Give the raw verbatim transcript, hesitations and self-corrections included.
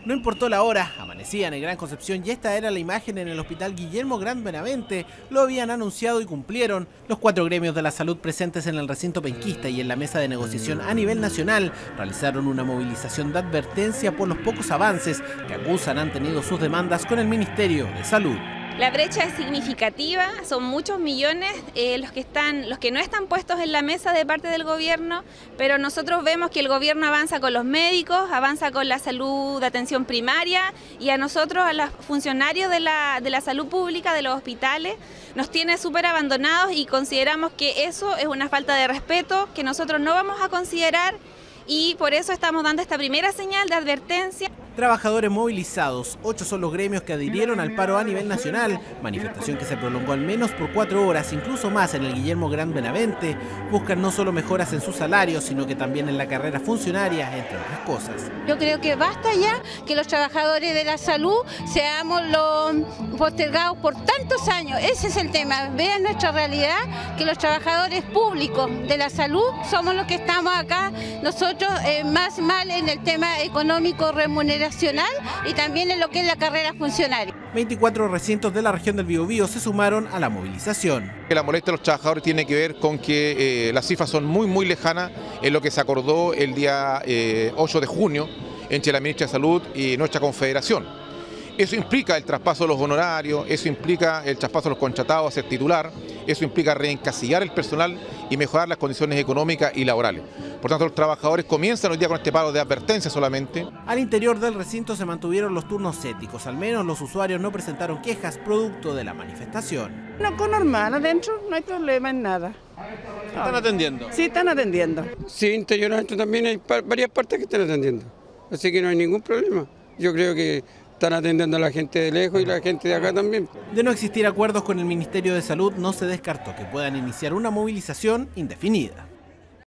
No importó la hora, amanecían en Gran Concepción y esta era la imagen en el Hospital Guillermo Gran Benavente. Lo habían anunciado y cumplieron. Los cuatro gremios de la salud presentes en el recinto penquista y en la mesa de negociación a nivel nacional realizaron una movilización de advertencia por los pocos avances que acusan han tenido sus demandas con el Ministerio de Salud. La brecha es significativa, son muchos millones eh, los que están, los que no están puestos en la mesa de parte del gobierno, pero nosotros vemos que el gobierno avanza con los médicos, avanza con la salud de atención primaria y a nosotros, a los funcionarios de la, de la salud pública, de los hospitales, nos tiene súper abandonados y consideramos que eso es una falta de respeto que nosotros no vamos a considerar y por eso estamos dando esta primera señal de advertencia. Trabajadores movilizados, ocho son los gremios que adhirieron al paro a nivel nacional, manifestación que se prolongó al menos por cuatro horas, incluso más en el Guillermo Gran Benavente. Buscan no solo mejoras en sus salarios, sino que también en la carrera funcionaria, entre otras cosas. Yo creo que basta ya que los trabajadores de la salud seamos los postergados por tantos años. Ese es el tema. Vean nuestra realidad, que los trabajadores públicos de la salud somos los que estamos acá, nosotros eh, más mal en el tema económico remunerativo y también en lo que es la carrera funcionaria. veinticuatro recintos de la región del Biobío se sumaron a la movilización. La molestia de los trabajadores tiene que ver con que eh, las cifras son muy muy lejanas en lo que se acordó el día eh, ocho de junio entre la ministra de Salud y nuestra confederación. Eso implica el traspaso de los honorarios, eso implica el traspaso de los contratados a ser titular, eso implica reencasillar el personal y mejorar las condiciones económicas y laborales. Por tanto, los trabajadores comienzan hoy día con este paro de advertencia solamente. Al interior del recinto se mantuvieron los turnos éticos, al menos los usuarios no presentaron quejas producto de la manifestación. No, con normal, adentro no hay problema en nada. ¿Están atendiendo? Sí, están atendiendo. Sí, interiormente también hay varias partes que están atendiendo, así que no hay ningún problema. Yo creo que están atendiendo a la gente de lejos y la gente de acá también. De no existir acuerdos con el Ministerio de Salud, no se descartó que puedan iniciar una movilización indefinida.